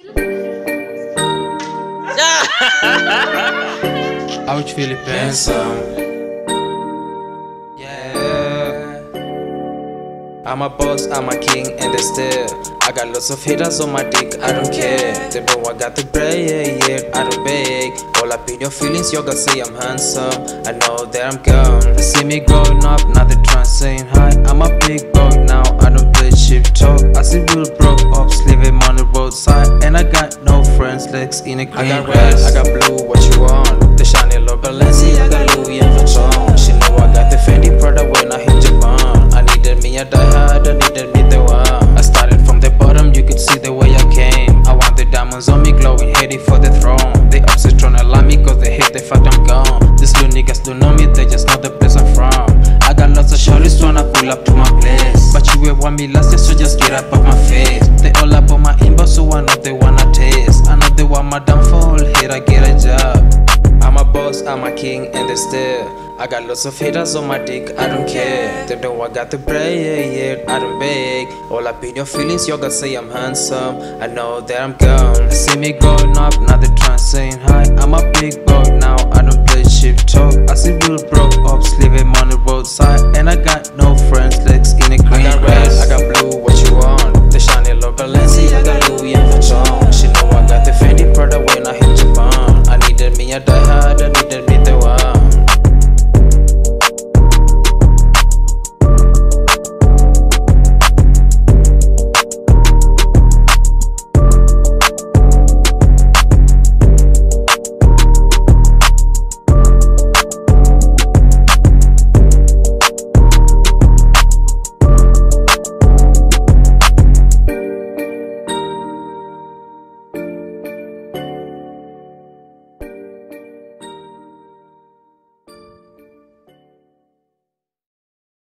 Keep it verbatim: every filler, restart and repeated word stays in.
Ouch, Philippines. Yeah, I'm a boss, I'm a king, and they still I got lots of haters on my dick, I don't care. They know I got the bread, yeah, I don't beg. All up in your feelings, you gonna say I'm handsome. I know that I'm gone. They see me going up, now they trying saying hi. I'm a big boy now, I don't play cheap talk. I see real broke ups living on the roadside, and I got no friends, legs in a green I got grass. red, I got blue, what you want? The shiny Lord Balenciaga, Louis and Vuitton. She know I got the Fendi Prada when I hit Japan. I needed me a die hard, I needed me the one. I started from the bottom, you could see the way I came. I want the diamonds on me glowing, heading for the throne. They upset tryna lie me cause they hate the fact I'm gone. These little niggas don't know me, they just know the place I'm from. I got lots of shorties tryna pull up to my place, but you were want me last year, so just get up off my face. They all up on my inbox, so I know they wanna taste. I know they want my downfall, here I get a job. I'm a boss, I'm a king, and they still I got lots of haters on my dick, I don't care. They know I got the bread, yeah, I don't beg. All up in your feelings, you gonna say I'm handsome. I know that I'm gone. They see me going up, now they trying saying hi. I'm a big boy now, I don't play cheap talk. I see real broke ups living on the roadside, and I got no friends, legs in a green I got grass. red, I got blue, what you want? The shiny Lord Balenciaga, Louis and Vuitton. She know I got the Fendi Prada when I hit Japan. I needed me a die hard,